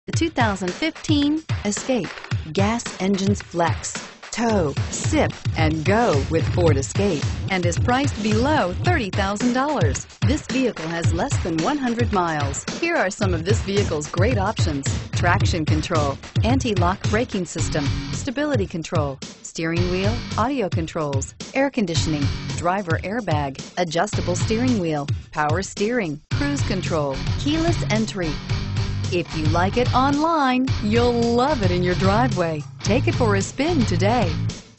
The 2015 Escape. Gas engines flex, tow, sip, and go with Ford Escape, and is priced below $30,000. This vehicle has less than 100 miles. Here are some of this vehicle's great options: traction control, anti-lock braking system, stability control, steering wheel audio controls, air conditioning, driver airbag, adjustable steering wheel, power steering, cruise control, keyless entry. If you like it online, you'll love it in your driveway. Take it for a spin today.